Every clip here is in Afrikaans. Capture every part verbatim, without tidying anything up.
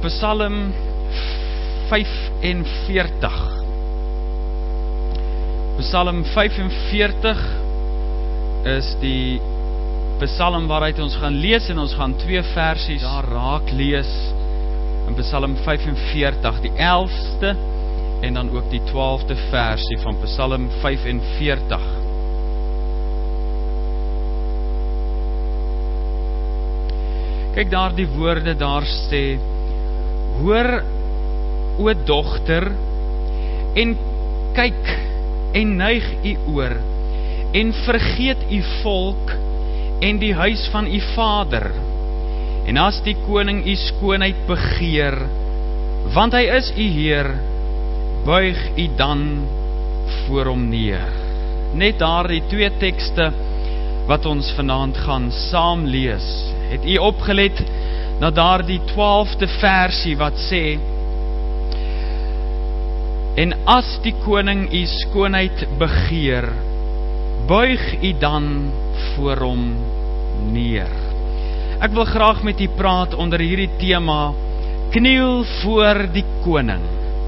Psalm vyfenveertig. Psalm vyfenveertig is die Psalm waaruit ons gaan lees en ons gaan twee versies daar raak lees in Psalm vyfenveertig, die elfste en dan ook die twaalfde versie van Psalm vyfenveertig. Kyk daar die woorde daar sê, hoor o dogter, en kyk en neig u oor, en vergeet u volk, en die huis van u vader, en as die koning u skoonheid begeer, want hy is u Heer, buig u dan voor hom neer. Net daar die twee tekste wat ons vanaand gaan saam lees. Het u opgelet na daar die twaalfde versie wat sê, en as die koning u skoonheid begeer, buig u dan voor hom neer. Ek wil graag met u praat onder hierdie tema, kniel voor die koning.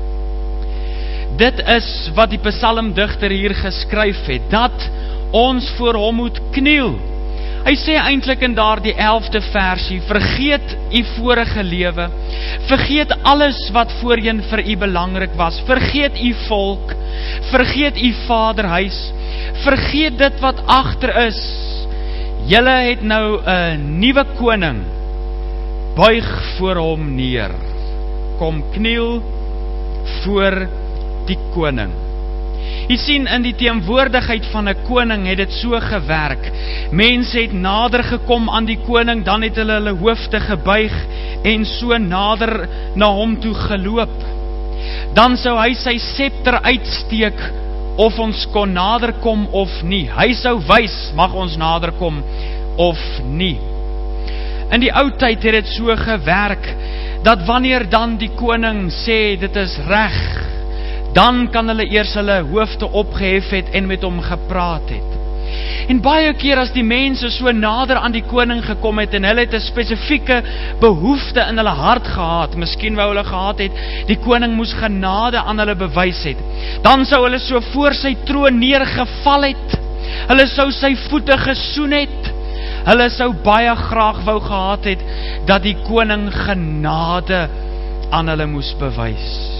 Dit is wat die psalmdigter hier geskryf het, dat ons voor hom moet kniel. Hy sê eintlik in daardie elfde versie, vergeet u vorige lewe, vergeet alles wat voorheen vir u belangrik was, vergeet u volk, vergeet u vaderhuis, vergeet dit wat agter is. Julle het nou 'n nuwe koning, buig voor hom neer, kom kniel voor die koning. Jy sien, in die teenwoordigheid van 'n koning het dit so gewerk. Mense het nader gekom aan die koning, dan het hulle hulle hoofde gebuig en so nader na hom toe geloop. Dan sou hy sy scepter uitsteek of ons kon nader kom of nie. Hy sou wys, mag ons nader kom of nie. In die ou tyd het dit so gewerk, dat wanneer dan die koning sê, dit is reg, dan kan hulle eers hulle hoofde opgehef het en met hom gepraat het. En baie keer as die mense so nader aan die koning gekom het en hulle het 'n spesifieke behoefte in hulle hart gehad, miskien wou hulle gehad het, die koning moes genade aan hulle bewys het, dan sou hulle so voor sy troon neergeval het, hulle sou sy voete gesoen het, hulle sou baie graag wou gehad het, dat die koning genade aan hulle moes bewys.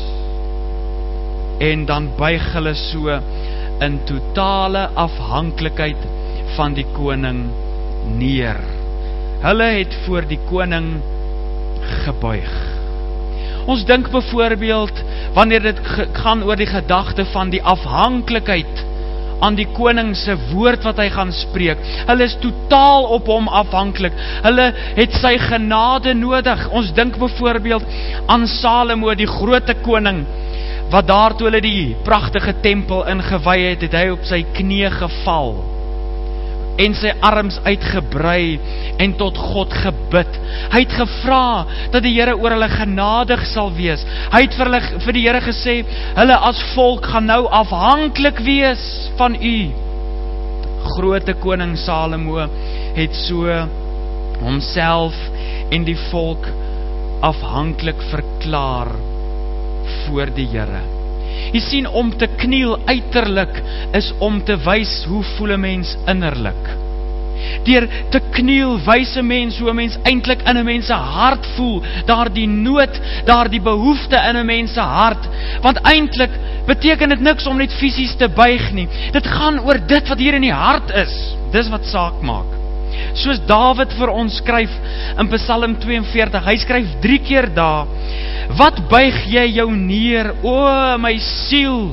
En dan buig hulle so in totale afhanklikheid van die koning neer. Hulle het voor die koning gebuig. Ons dink byvoorbeeld, wanneer dit gaan oor die gedagte van die afhanklikheid aan die koning se woord wat hy gaan spreek. Hulle is totaal op hom afhanklik. Hulle het sy genade nodig. Ons dink byvoorbeeld aan Salomo, die grote koning, wat daar toe hulle die pragtige tempel ingewy het, het hy op sy knie geval en sy arms uitgebrei en tot God gebid. Hy het gevra dat die Here oor hulle genadig sal wees. Hy het vir, hulle, vir die Here gesê, hulle as volk gaan nou afhanklik wees van u. Grote koning Salomo het so homself en die volk afhanklik verklaar voor die Here. Jy sien, om te kniel uiterlik is om te wys hoe voel 'n mens innerlik. Deur te kniel wys 'n mens hoe 'n mens eintlik in 'n mens se hart voel, daar die nood, daar die behoefte in 'n mens se hart. Want eintlik beteken dit niks om net fisies te buig nie. Dit gaan oor dit wat hier in die hart is. Dis wat saak maak. Soos Dawid vir ons skryf in Psalm tweeënveertig, hy skryf drie keer daar, wat buig jy jou neer, o my siel,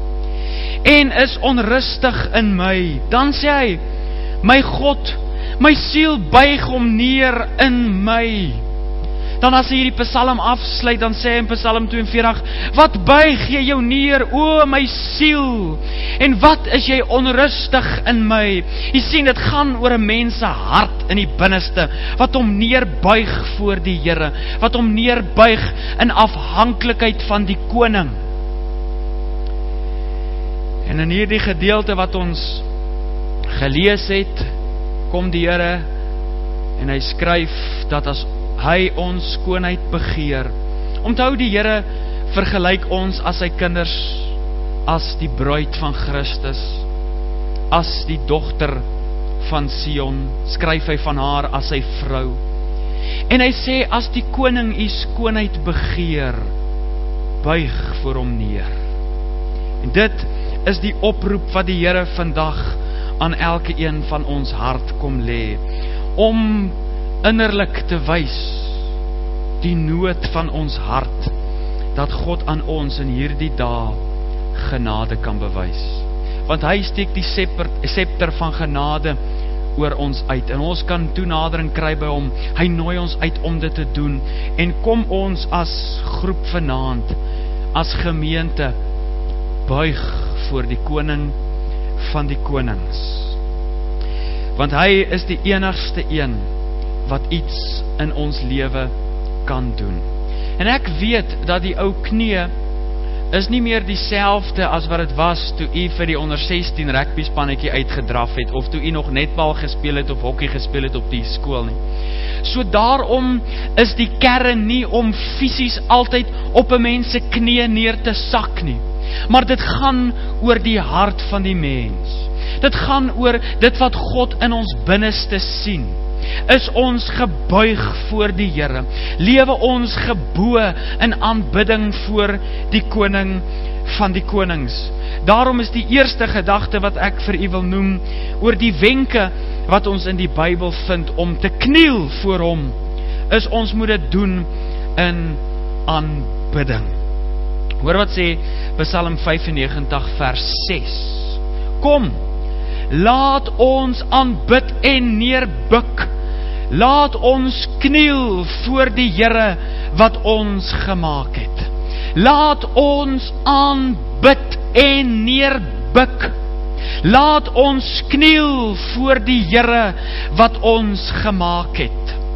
en is onrustig in my. Dan sê hy, my God, my siel buig hom neer in my. Dan as hy hierdie Psalm afsluit, dan sê hy in Psalm tweeënveertig, wat buig jy jou neer, o my siel, en wat is jy onrustig in my. Jy sien, dit gaan oor 'n mens se hart in die binneste, wat hom neerbuig voor die Here, wat hom neerbuig in afhanklikheid van die koning. En in hierdie gedeelte wat ons gelees het, kom die Here en hy skryf dat as hy ons skoonheid begeer, Onthou, die Here vergelyk ons as sy kinders, as die bruid van Christus, as die dogter van Sion, skryf hy van haar as sy vrou. En hy sê, as die koning u skoonheid begeer, buig voor hom neer. En dit is die oproep wat die Here vandag aan elke een van ons hart kom lê, om innerlik te wys die nood van ons hart, dat God aan ons in hierdie dae genade kan bewys. Want hy steek die scepter, scepter van genade oor ons uit, en ons kan toenadering kry by hom. Hy nooi ons uit om dit te doen, en kom ons as groep vanaand, as gemeente, buig voor die koning van die konings. Want hy is die enigste een wat iets in ons lewe kan doen. En ek weet dat die ou knie is nie meer dieselfde as wat het was toe u vir die onder sestien rugby spannetjie uitgedraf het, of toe u nog netbal gespeel het of hokkie gespeel het op die skool nie. So daarom is die kern nie om fisies altyd op 'n mens se knie neer te sak nie, maar dit gaan oor die hart van die mens. Dit gaan oor dit wat God in ons binneste sien. Is ons gebuig voor die Here? Lewe ons gebo in aanbidding voor die koning van die konings? Daarom is die eerste gedagte wat ek vir u wil noem, oor die wenke wat ons in die Bybel vind om te kniel voor hom, is ons moet dit doen in aanbidding. Hoor wat sê Psalm vyfennegentig vers ses. Kom, laat ons aanbid en neerbuk. Laat ons kniel voor die Here wat ons gemaak het. Laat ons aanbid en neerbuk. Laat ons kniel voor die Here wat ons gemaak het.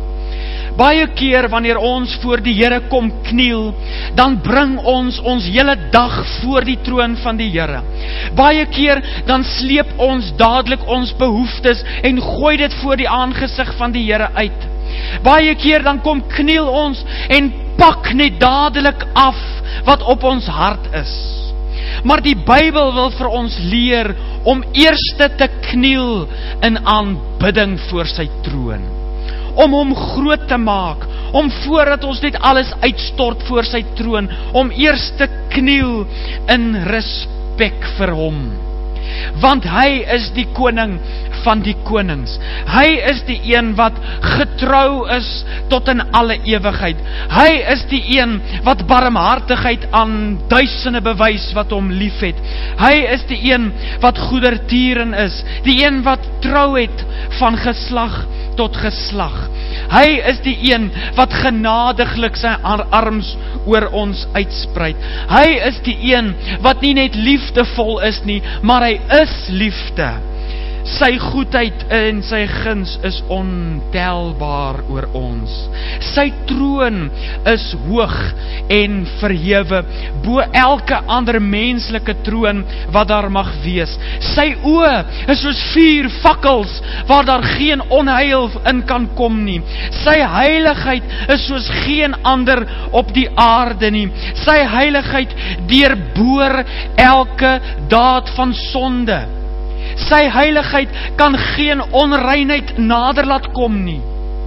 Baie keer wanneer ons voor die Here kom kniel, dan bring ons ons hele dag voor die troon van die Here. Baie keer dan sleep ons dadelik ons behoeftes en gooi dit voor die aangesig van die Here uit. Baie keer dan kom kniel ons en pak net dadelik af wat op ons hart is. Maar die Bybel wil vir ons leer om eerste te kniel in aanbidding voor sy troon. Om hom groot te maak, om voordat ons dit alles uitstort voor sy troon, om eers te kniel in respek vir hom. Want hy is die koning van die konings. Hy is die een wat getrou is tot in alle ewigheid. Hy is die een wat barmhartigheid aan duisende bewys wat hom lief het. Hy is die een wat goedertieren is, die een wat trou het van geslag tot geslag. Hy is die een wat genadiglik sy arms oor ons uitspreid. Hy is die een wat nie net liefdevol is nie, maar hy is liefde. Sy goedheid en sy guns is ontelbaar oor ons. Sy troon is hoog en verhewe bo elke ander menslike troon wat daar mag wees. Sy oë is soos vuur vakkels waar daar geen onheil in kan kom nie. Sy heiligheid is soos geen ander op die aarde nie. Sy heiligheid deurboor elke daad van sonde. Sy heiligheid kan geen onreinheid nader laat kom nie.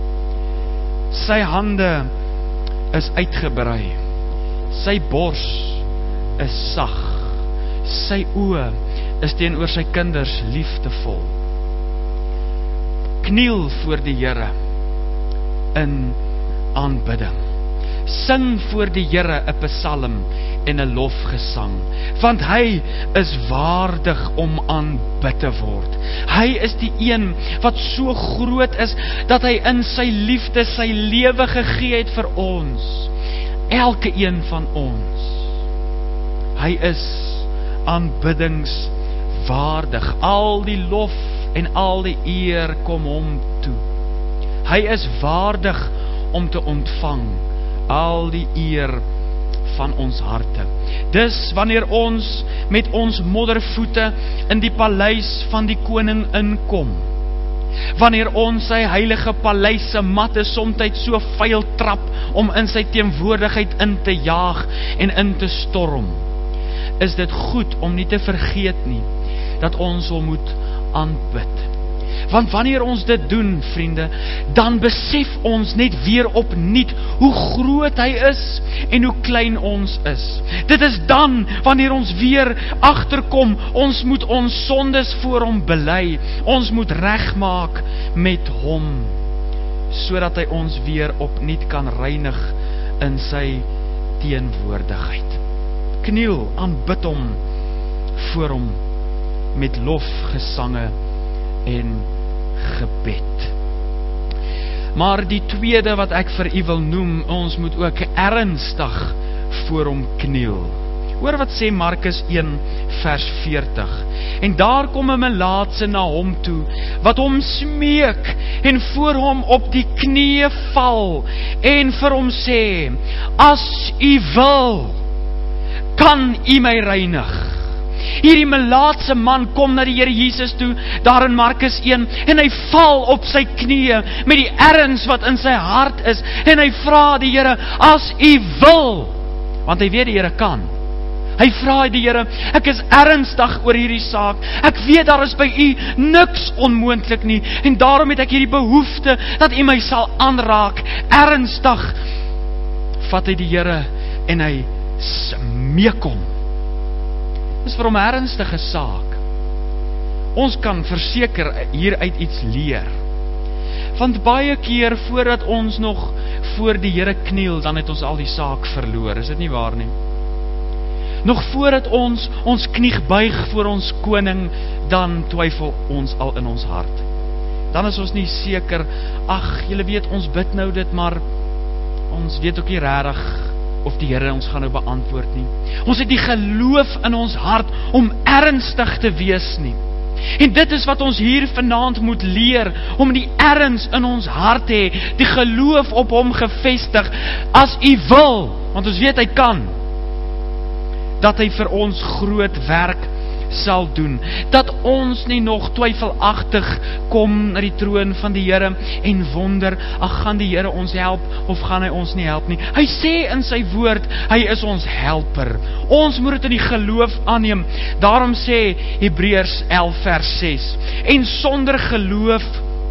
Sy hande is uitgebrei. Sy bors is sag. Sy oë is teenoor sy kinders liefdevol. Kniel voor die Here in aanbidding. Sing voor die Here 'n psalm en 'n lofgesang, want hy is waardig om aanbid te word. Hy is die een wat so groot is, dat hy in sy liefde sy lewe gegee het vir ons. Elke een van ons. Hy is aanbiddingswaardig. Al die lof en al die eer kom hom toe. Hy is waardig om te ontvang al die eer van ons harte. Dis wanneer ons met ons moddervoete in die paleis van die koning inkom, Wanneer ons sy heilige paleise matte somtyds so vuil trap om in sy teenwoordigheid in te jaag en in te storm, is dit goed om nie te vergeet nie, dat ons hom moet aanbid. Want wanneer ons dit doen, vriende, dan besef ons net weer opnuut hoe groot hy is en hoe klein ons is. Dit is dan wanneer ons weer agterkom, ons moet ons sondes voor hom bely, ons moet regmaak met hom, sodat hy ons weer opnuut kan reinig in sy teenwoordigheid. Kniel, aanbid hom voor hom met lofgesange en gebed. Maar die tweede wat ek vir u wil noem, ons moet ook ernstig voor hom kniel. Hoor wat sê Markus een vers veertig. En daar kom 'n melaatse na hom toe, wat hom smeek en voor hom op die knieë val en vir hom sê: As u wil, kan u my reinig. Hierdie melaatse man kom na die Here Jesus toe, daar in Markus een, en hy val op sy knieë met die erns wat in sy hart is, en hy vra die Here: As u wil, want hy weet die Here kan. Hy vra die Here: Ek is ernstig oor hierdie saak. Ek weet daar is by u niks onmoontlik nie, en daarom het ek hierdie behoefte dat u my sal aanraak. Ernstig vat hy die Here en hy smeek hom. Dis vir hom 'n ernstige saak. Ons kan verseker hieruit iets leer. Want baie keer voordat ons nog voor die Here kniel, dan het ons al die saak verloor. Is dit nie waar nie? Nog voordat ons ons knie buig voor ons koning, dan twyfel ons al in ons hart. Dan is ons nie seker, ag, julle weet, ons bid nou dit, maar ons weet ook nie regtig of die Here ons gaan nou beantwoord nie. Ons het die geloof in ons hart om ernstig te wees nie. En dit is wat ons hier vanaand moet leer, om die erns in ons hart te hê, die geloof op hom gefestig. As u wil, want ons weet hy kan, dat hy vir ons groot werk sal doen, dat ons nie nog twyfelagtig kom na die troon van die Here en wonder, ag, gaan die Here ons help of gaan hy ons nie help nie. Hy sê in sy woord, hy is ons helper. Ons moet dit in die geloof aanneem. Daarom sê Hebreërs elf vers ses, en sonder geloof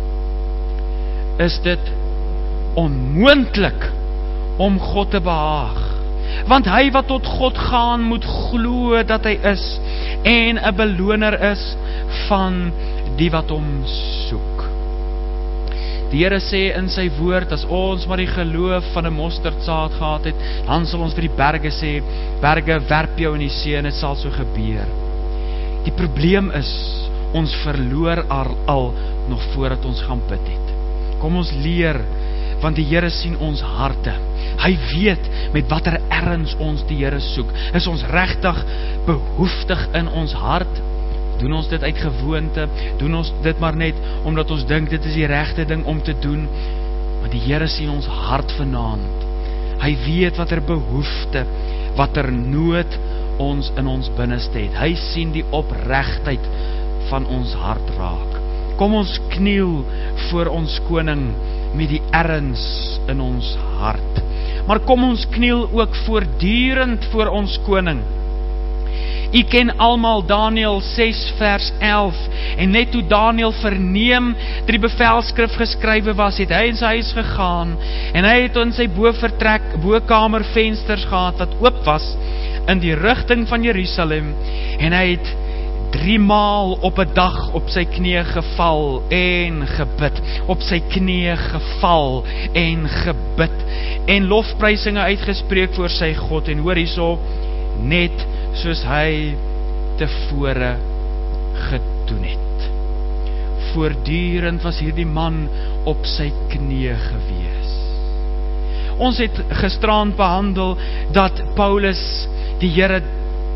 is dit onmoontlik om God te behaag. Want hy wat tot God gaan, moet glo dat hy is, en 'n beloner is van die wat hom soek. Die Here sê in sy woord, as ons maar die geloof van 'n mosterdsaad gehad het, dan sal ons vir die berge sê, berge, werp jou in die see, en dit sal so gebeur. Die probleem is, ons verloor al, al nog voordat ons gaan bid het. Kom ons leer, want die Here sien ons harte. Hy weet met watter erns ons die Here soek. Is ons regtig behoeftig in ons hart? Doen ons dit uit gewoonte? Doen ons dit maar net omdat ons dink dit is die regte ding om te doen? Maar die Here sien ons hart vanaand. Hy weet watter behoefte, watter nood ons in ons binneste het. Hy sien die opregtheid van ons hart raak. Kom ons kniel voor ons koning met die erns in ons hart. Maar kom ons kniel ook voortdurend voor ons koning. U ken almal Daniël ses vers elf, en net toe Daniël verneem dat die bevelskrif geskrywe was, het hy in sy huis gegaan, en hy het in sy bovertrek, bokamer vensters gehad, wat oop was, in die rigting van Jerusalem, en hy het drie maal op 'n dag op sy knieë geval en gebid, op sy knieë geval en gebid, en lofprysinge uitgespreek voor sy God, en hoor hierso, net soos hy tevore gedoen het. Voortdurend was hierdie man op sy knieë gewees. Ons het gisterand behandel dat Paulus die Here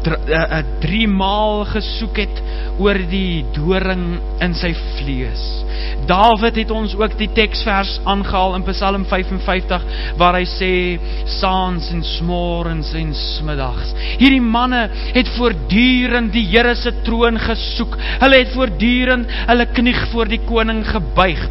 uh, uh, drie maal gesoek het oor die doring in sy vlees. Dawid het ons ook die teksvers aangehaal in Psalm vyf en vyftig, waar hy sê, saans en smorens en smiddags. Hierdie manne het voortdurend die Here se troon gesoek. Hulle het voortdurend hulle knie voor die koning gebuig.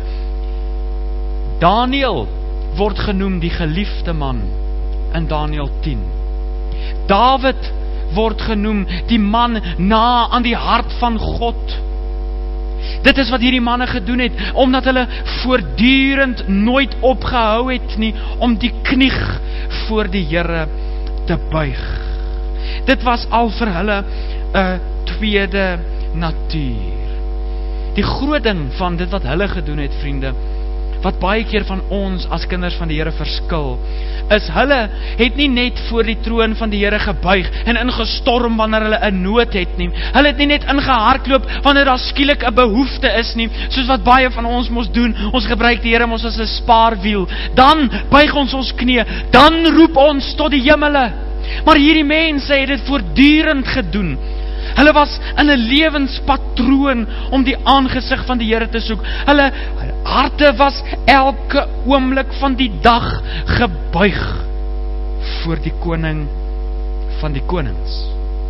Daniël word genoem die geliefde man in Daniël tien. Dawid word genoem die man na aan die hart van God. Dit is wat hierdie manne gedoen het, omdat hulle voortdurend nooit opgehou het nie, om die knie voor die Here te buig. Dit was al vir hulle 'n tweede natuur. Die groot ding van dit wat hulle gedoen het, vriende, wat baie keer van ons as kinders van die Here verskil, is hulle het nie net voor die troon van die Here gebuig en ingestorm wanneer hulle 'n nood het nie. Hulle het nie net ingehardloop wanneer daar skielik 'n behoefte is nie, soos wat baie van ons mos doen. Ons gebruik die Here mos as 'n spaarwiel. Dan buig ons ons knie, dan roep ons tot die hemele. Maar hierdie mense het dit voortdurend gedoen. Hulle was in 'n lewenspatroon om die aangesig van die Here te soek. Hulle harte was elke oomblik van die dag gebuig voor die koning van die konings.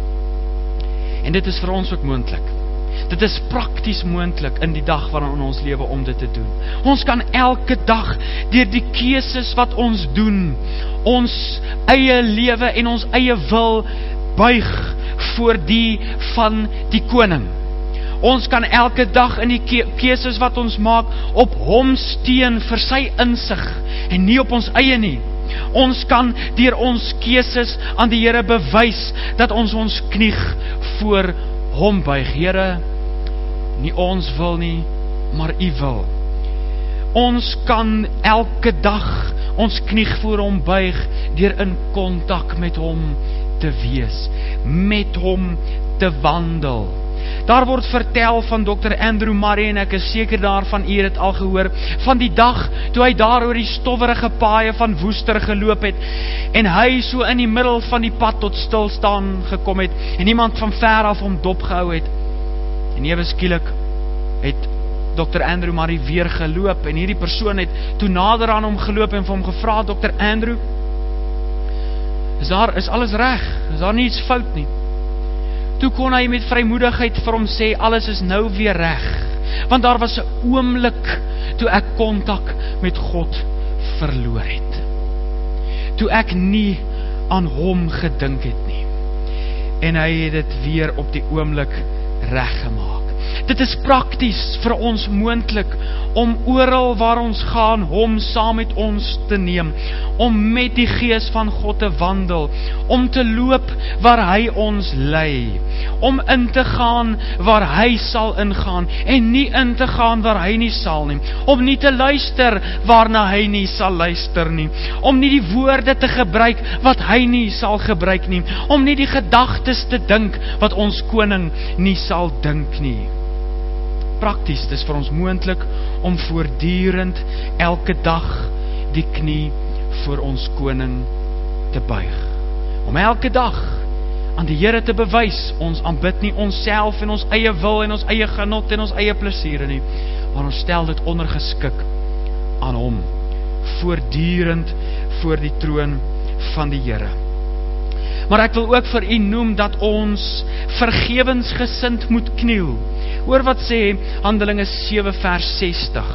En dit is vir ons ook moontlik. Dit is prakties moontlik in die dag waarin ons lewe om dit te doen. Ons kan elke dag deur die keuses wat ons doen, ons eie lewe en ons eie wil buig voor die van die koning. Ons kan elke dag in die keuses wat ons maak op hom steun vir sy insig en nie op ons eie nie. Ons kan deur ons keuses aan die Here bewys dat ons ons knie voor hom buig. Here, nie ons wil nie, maar U wil. Ons kan elke dag ons knie voor hom buig deur in kontak met hom te wees, met hom te wandel. Daar word vertel van dokter Andrew Murray, en ek is seker daarvan u het al gehoor, van die dag toe hy daar oor die stowwerige paaie van Woester geloop het, en hy so in die middel van die pad tot stilstaan gekom het, en iemand van ver af hom dopgehou het, en ewe skielik het dokter Andrew Murray weer geloop, en hierdie persoon het toe nader aan hom geloop, en vir hom gevra, dokter Andrew, is daar, is alles reg, is daar nie iets fout nie? Toe kon hy met vrymoedigheid vir hom sê, alles is nou weer reg, want daar was 'n oomblik toe ek kontak met God verloor het, toe ek nie aan hom gedink het nie, en hy het dit weer op die oomblik reggemaak. Dit is prakties vir ons moontlik om oral waar ons gaan, hom saam met ons te neem, om met die Gees van God te wandel, om te loop waar hy ons lei, om in te gaan waar hy sal ingaan, en nie in te gaan waar hy nie sal nie, om nie te luister waarna hy nie sal luister nie, om nie die woorde te gebruik wat hy nie sal gebruik nie, om nie die gedagtes te dink wat ons koning nie sal dink nie. Prakties, dis vir ons moontlik om voortdurend elke dag die knie voor ons koning te buig. Om elke dag aan die Here te bewys, ons aanbid nie onsself en ons eie wil en ons eie genot en ons eie plesiere nie, maar ons stel dit ondergeskik aan hom, voortdurend voor die troon van die Here. Maar ek wil ook vir u noem dat ons vergewensgesind moet kniel. Hoor wat sê Handelinge sewe vers sestig.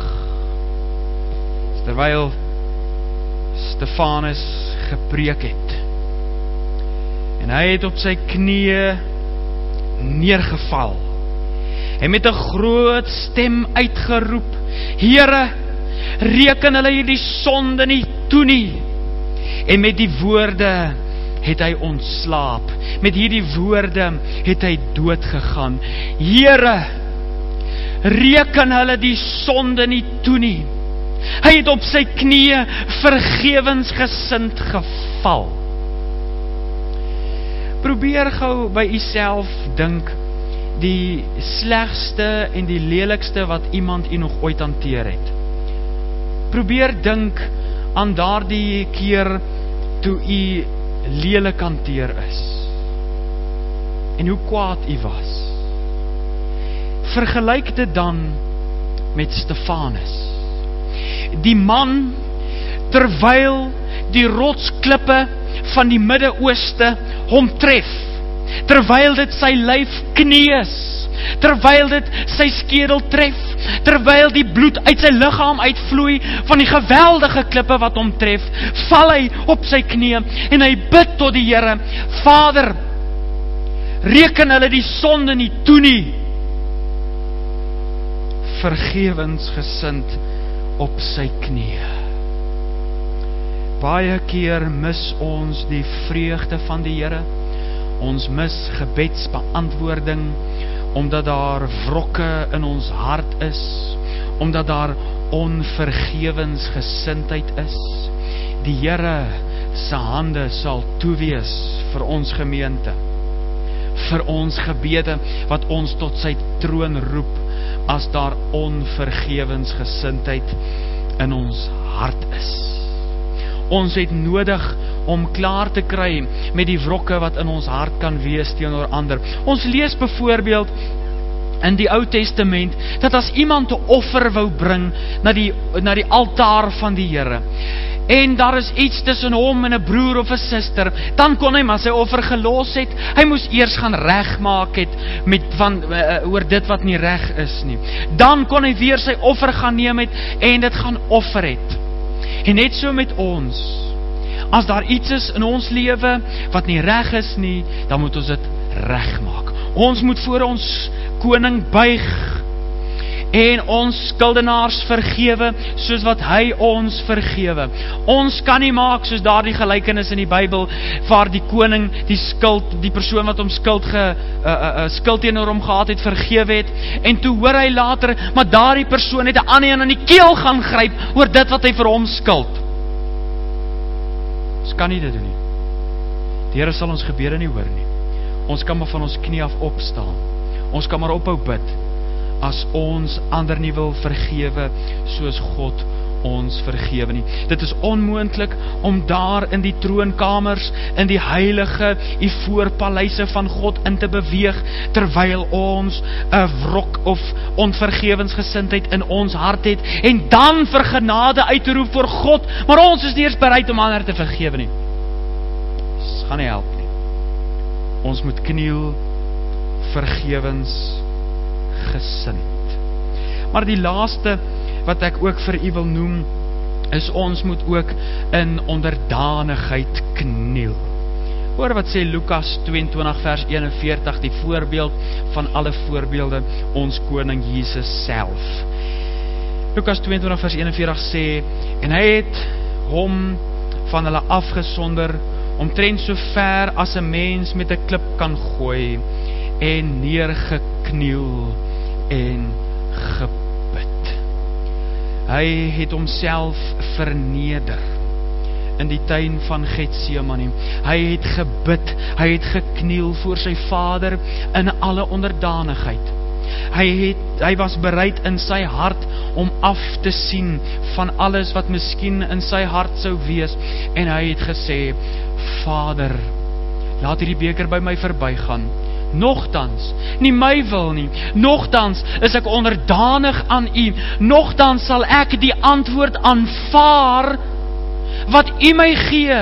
Terwyl Stefanus gepreek het, en hy het op sy knieë neergeval, en met 'n groot stem uitgeroep, Here, reken hulle hierdie sonde nie toe nie, en met die woorde het hy ontslaap, met hierdie woorde het hy dood gegaan. Here, reken hulle die sonde nie toe nie. Hy het op sy knieë vergewensgesind geval. Probeer gou by uself dink, die slegste en die lelikste wat iemand u nog ooit hanteer het. Probeer dink aan daardie keer toe u lelik hanteer is. en hoe kwaad u was. Vergelyk dit dan met Stefanus. Die man, terwyl die rotsklippe van die Midde-Ooste hom tref, terwyl dit sy lyf kneus, terwyl dit sy skedel tref, terwyl die bloed uit sy liggaam uitvloei van die geweldige klippe wat hom tref, val hy op sy knie en hy bid tot die Here, Vader, reken hulle die sonde nie toe nie. Vergewensgesind op sy knie. Baie keer mis ons die vreugde van die Here. Ons mis gebedsbeantwoording, omdat daar wrokke in ons hart is, omdat daar onvergewensgesindheid is. Die Here se hande sal toewees vir ons gemeente, vir ons gebede wat ons tot sy troon roep, as daar onvergewensgesindheid in ons hart is. Ons het nodig om klaar te kry met die wrokke wat in ons hart kan wees teenoor ander. Ons lees byvoorbeeld in die Ou Testament, dat as iemand 'n offer wou bring na die, na die altaar van die Here, en daar is iets tussen hom en 'n broer of 'n suster, dan kon hy maar sy offer gelos het. Hy moes eers gaan regmaak het met van uh, oor dit wat nie reg is nie. Dan kon hy weer sy offer gaan neem het en dit gaan offer het. En net so met ons. As daar iets is in ons lewe wat nie reg is nie, dan moet ons dit regmaak. Ons moet voor ons koning buig en ons skuldenaars vergewe soos wat hy ons vergewe. Ons kan nie maak soos daardie gelykenis in die Bybel waar die koning die skuld, die persoon wat hom skuld ge uh, uh, uh, skuld teenoor hom gehad het, vergewe het, en toe hoor hy later, maar daardie persoon het 'n ander een aan die keel gaan gryp oor dit wat hy vir hom skuld. Ons kan nie dit doen nie. Die Here sal ons gebede nie hoor nie. Ons kan maar van ons knie af opstaan. Ons kan maar ophou bid, as ons ander nie wil vergewe soos God ons vergewe nie. Dit is onmoontlik om daar in die troonkamers, in die heilige ivoorpaleise van God in te beweeg, terwyl ons 'n wrok of onvergewensgesindheid in ons hart het, en dan vir genade uit te roep voor God, maar ons is nie eens bereid om ander te vergewe nie. Dit gaan nie help nie. Ons moet kniel vergewens gesind. Maar die laaste wat ek ook vir u wil noem, is ons moet ook in onderdanigheid kniel. Hoor wat sê Lukas tweeëntwintig vers eenenveertig, die voorbeeld van alle voorbeelde, ons koning Jesus self. Lukas tweeëntwintig vers eenenveertig sê, en hy het hom van hulle afgesonder, omtrent so ver as 'n mens met 'n klip kan gooi, en neergekniel en gebid. Hy het homself verneder in die tuin van Getsemane. Hy het gebid, hy het gekniel voor sy Vader in alle onderdanigheid. Hy het, hy was bereid in sy hart om af te sien van alles wat miskien in sy hart sou wees, en hy het gesê, Vader, laat hierdie beker by my verbygaan. Nogtans, nie my wil nie, nogtans is ek onderdanig aan u, nogtans sal ek die antwoord aanvaar wat u my gee.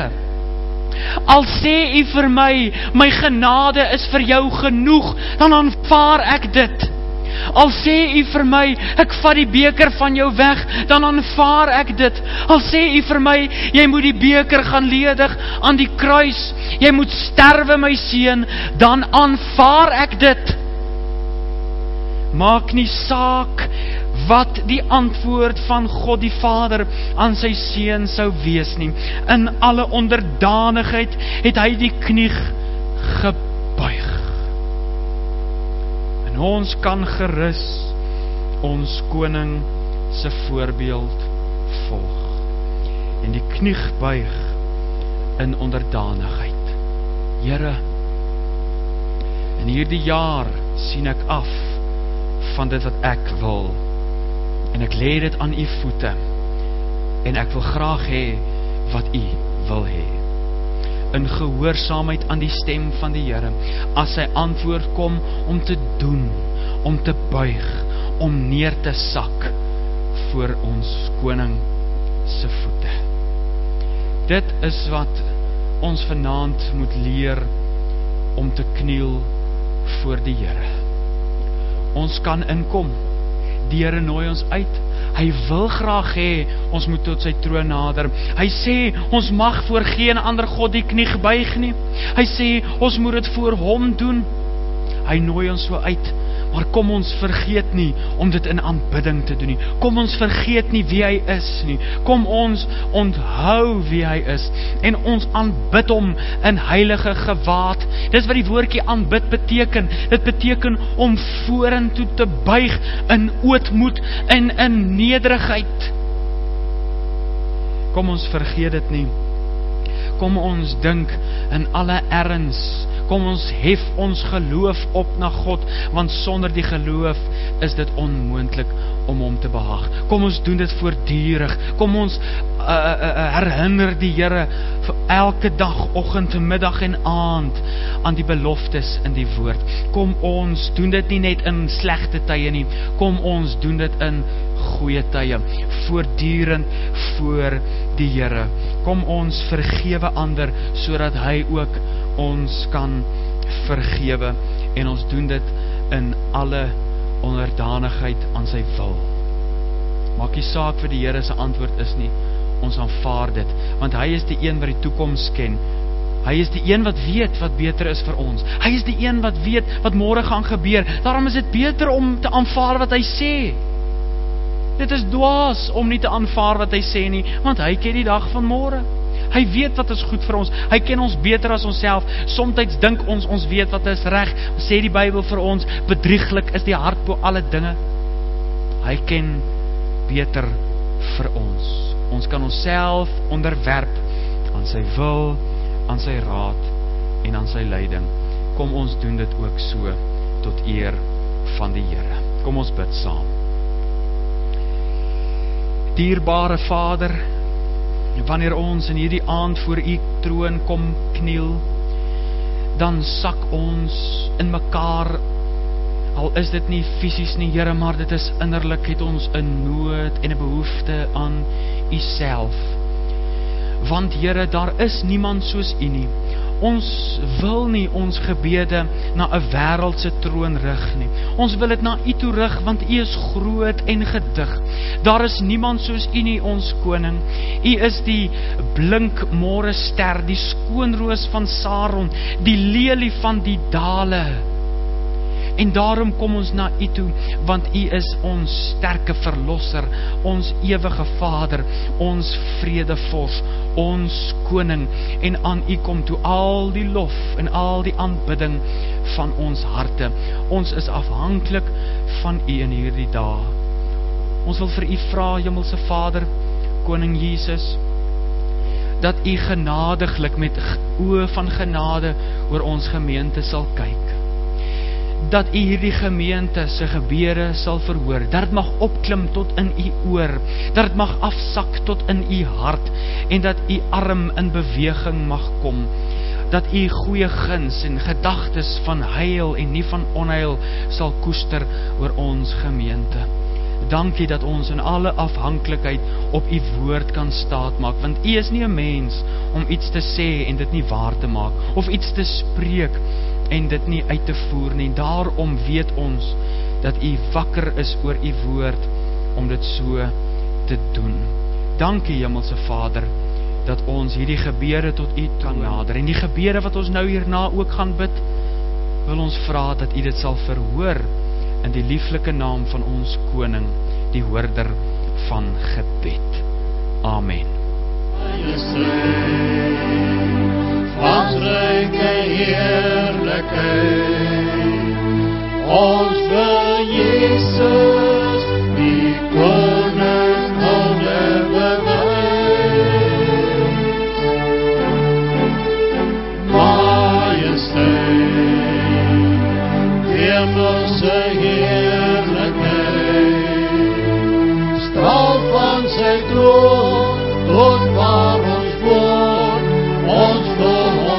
Al sê u vir my, my genade is vir jou genoeg, dan aanvaar ek dit. Al sê u vir my, ek vat die beker van jou weg, dan aanvaar ek dit. Al sê u vir my, jy moet die beker gaan ledig aan die kruis, jy moet sterwe my seun, dan aanvaar ek dit. Maak nie saak wat die antwoord van God die Vader aan sy seun sou wees nie. In alle onderdanigheid het hy die knie gebuig. En ons kan gerus ons koning se voorbeeld volg. En die knie buig in onderdanigheid. Here, in hierdie jaar sien ek af van dit wat ek wil. En ek lê dit aan u voete. En ek wil graag hê wat u wil hê. in gehoorsaamheid aan die stem van die Here, as sy antwoord kom om te doen, om te buig, om neer te sak voor ons koning se voete. Dit is wat ons vanaand moet leer, om te kniel voor die Here. Ons kan inkom, die Here nooi ons uit, hy wil graag hê, ons moet tot sy troon nader. Hy sê, ons mag voor geen ander God die knie gebuig nie. Hy sê, ons moet dit voor hom doen. Hy nooi ons so uit, maar kom ons vergeet nie, om dit in aanbidding te doen nie. Kom ons vergeet nie wie hy is nie. Kom ons onthou wie hy is, en ons aanbid hom in heilige gewaad. Dis wat die woordjie aanbid beteken. Dit beteken om vorentoe te buig, in ootmoed, en in nederigheid. Kom ons vergeet dit nie. Kom ons dink in alle erns, kom ons hef ons geloof op na God, want sonder die geloof is dit onmoontlik om hom te behaag. Kom ons doen dit voortdurend, kom ons uh, uh, herinner die Here vir elke dag, oggend, middag en aand aan die beloftes in die woord. Kom ons doen dit nie net in slegte tye nie, kom ons doen dit in goeie tye, voortdurend voor die Here. Kom ons vergewe ander, sodat hy ook ons kan vergewe, en ons doen dit in alle onderdanigheid aan sy wil. Maak nie saak vir die Here se antwoord is nie, ons aanvaar dit, want hy is die een wat die toekoms ken. Hy is die een wat weet wat beter is vir ons. Hy is die een wat weet wat môre gaan gebeur. Daarom is dit beter om te aanvaar wat hy sê. Dit is dwaas om nie te aanvaar wat hy sê nie, want hy ken die dag van môre. Hy weet wat is goed vir ons. Hy ken ons beter as onsself. Somtyds dink ons, ons weet wat is reg. Sê die Bybel vir ons, bedrieglik is die hart bo alle dinge. Hy ken beter vir ons. Ons kan onsself onderwerp aan sy wil, aan sy raad en aan sy leiding. Kom ons doen dit ook so tot eer van die Here. Kom ons bid saam. Dierbare Vader, wanneer ons in hierdie aand voor u troon kom kniel, dan sak ons in mekaar, al is dit nie fisies nie, Here, maar dit is innerlik, het ons 'n nood en 'n behoefte aan u self. Want Here, daar is niemand soos u nie. Ons wil nie ons gebede na 'n wêreldse troon rig nie. Ons wil dit na u toe rig, want u is groot en gedig. Daar is niemand soos u nie, ons koning. U is die blink môre ster, die skoonroos van Saron, die lelie van die dale. En daarom kom ons na u toe, want u is ons sterke verlosser, ons ewige Vader, ons vredevors, ons koning, en aan u kom toe al die lof en al die aanbidding van ons harte. Ons is afhanklik van u in hierdie dae. Ons wil vir u vra, Hemelse Vader, Koning Jesus, dat u genadiglik met oë van genade oor ons gemeente sal kyk. Dat u hierdie gemeente se gebede sal verhoor, dat dit mag opklim tot in u oor, dat dit mag afsak tot in u hart, en dat u arm in beweging mag kom, dat u goeie guns en gedagtes van heil en nie van onheil sal koester oor ons gemeente. Dankie dat ons in alle afhanklikheid op u woord kan staatmaak, want u is nie 'n mens om iets te sê en dit nie waar te maak, of iets te spreek en dit nie uit te voer nie. Daarom weet ons dat u wakker is oor u woord om dit so te doen. Dankie, Hemelse Vader, dat ons hierdie gebede tot u kan nader, en die gebede wat ons nou hierna ook gaan bid, wil ons vra dat u dit sal verhoor in die lieflike naam van ons koning, die hoorder van gebed. Amen. Van ryke heerlikheid, ons wil Jesus, die koning hande bewys. Majesteit, hemelse heerlikheid, straal van sy troon tot waar ons woon, ons wil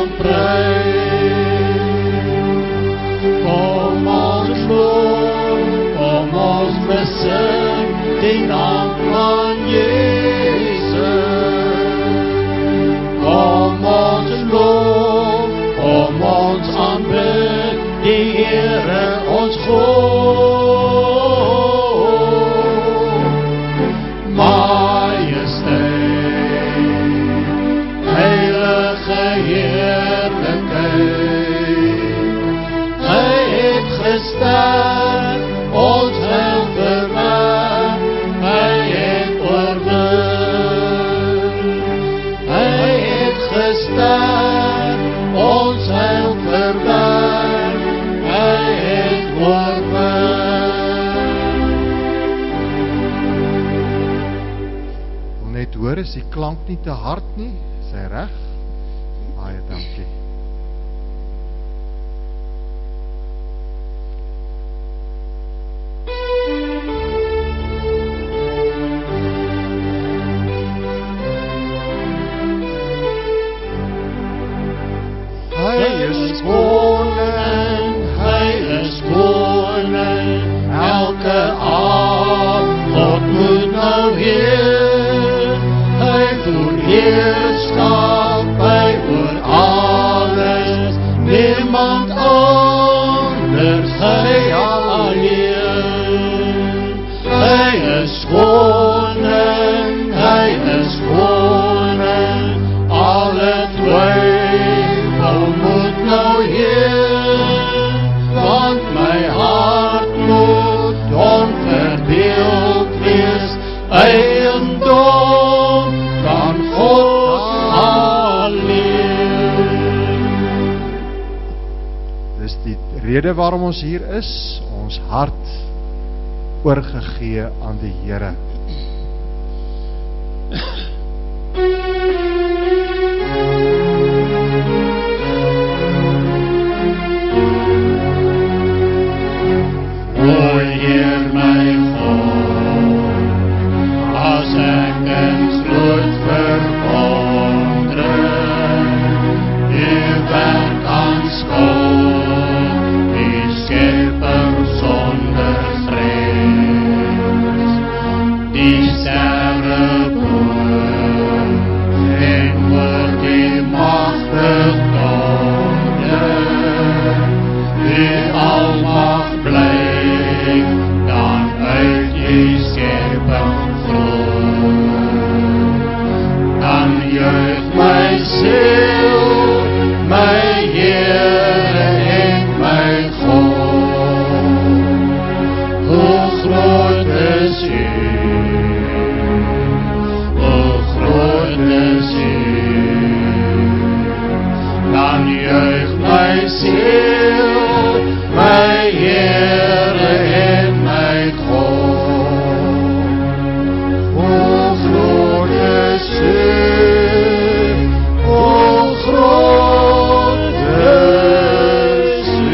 heerlijkheid. Hy het gesterf, ons heil verwerf, hy het oorwin. Hy het gesterf, ons heil verwerf, hy het oorwin. Wil net hoor, is die klank nie te hard nie? Is hy reg? Baie dankie. Hy is koning, hy is koning, elke aand, God moet nou heer, hy voer heerskappy oor alles, niemand anders, hy alleen. Hy is koning, hy is koning, alle twyfel moet nou heer, want my hart moet onverdeeld wees, eiendom van God alleen. Dis die rede waarom ons hier is, ons hart oorgegee aan die Here. O Heer my God, as ek in groot verwondering U werk aanskou, die Skepper sonder vrees, die sterre boom en oor die magtig Gode, U almag bly, dan uit die Skepper groot. Dan juig my siel, my Here en my God. Hoe groot is U, hoe groot is U. Dan juig my siel, my Here en my God. Hoe groot is U, hoe groot is U.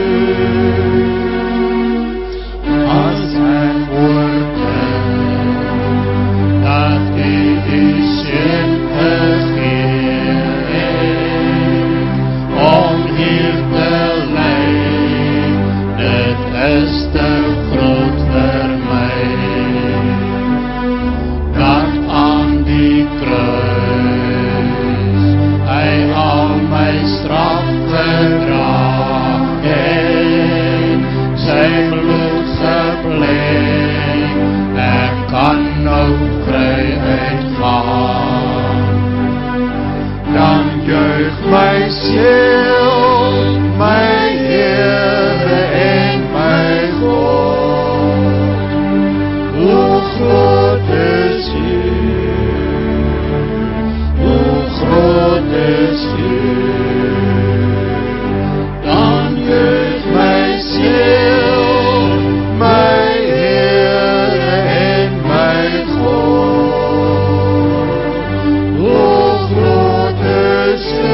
As ek oordink dat U U seun gegee het om hier te lei, dit is te groot vir my. Dat aan die kruis hy al my straf gedra het, sy bloed gepleeg, ek kan nou vry uitgaan. Dan juig my siel, my Here en my God. Hoe groot is U, hoe groot is U. Dan juig my siel, my Here en my God. Hoe groot is U,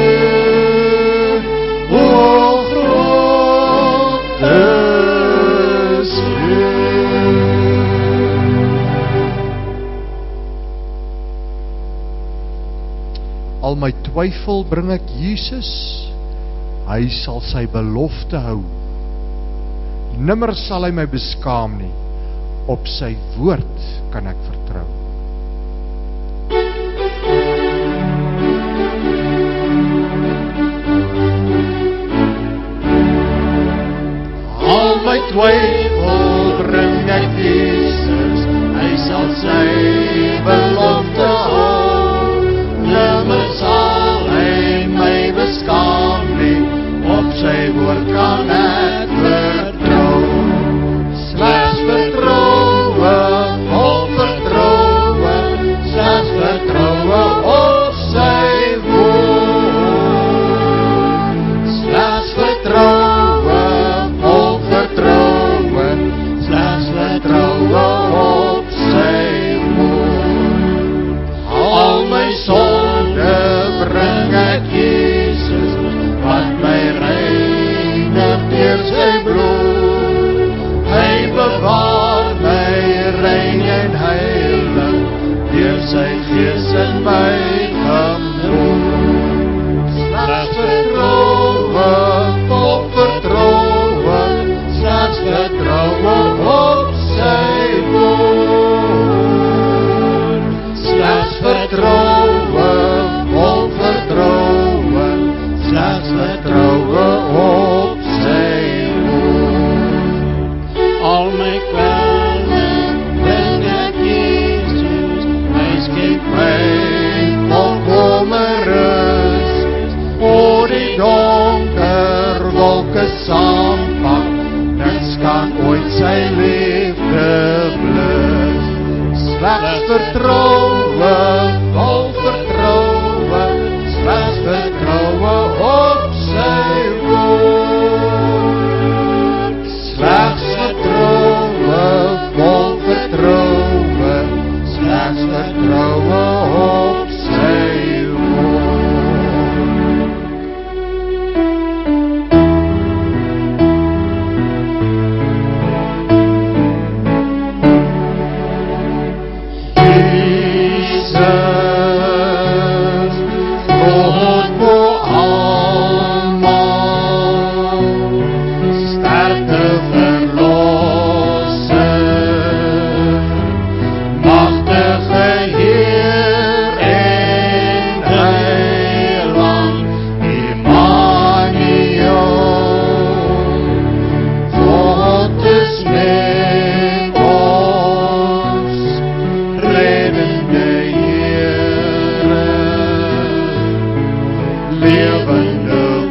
hoe groot is U. Al my twyfel bring ek Jesus, hy sal sy belofte hou. Nimmer sal hy my beskaam nie, op sy woord kan ek vertrou. Al my twyfel bring ek Jesus, hy sal sy belofte hou. Nimmer sal hy my wat my reinig deur sy bloed. Hy bewaar my rein en heilig deur sy gees in my gemoed. Slegs vertroue, vol vertroue, slegs vertroue op sy woord. Slegs vertroue, vol vertroue, slegs vertroue op sy woord. Al my kwelde bring ek Jesus, hy skep my volkome rus. Oor die donker wolke saampak, niks kan ooit sy liefde blus. Slegs vertroue, vol vertroue, slegs vertroue op sy woord. Slegs vertroue, vol vertroue, slegs vertroue op sy Jesus, God bo almal, sterke verlosser, magtige Heer en Heiland, Immanuel. God is met ons, reddende Heere, lewende